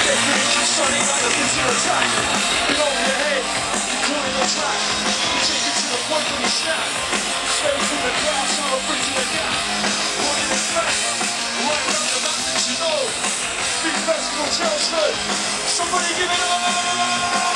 Sunny like a physical attack. Below your head, you're caught in the track. You take it to the point when you snap. Straight through the crowd, so I'm free to the gap. Running it back, right around the map that you know. Big festival, Chelmsford. Somebody give it up!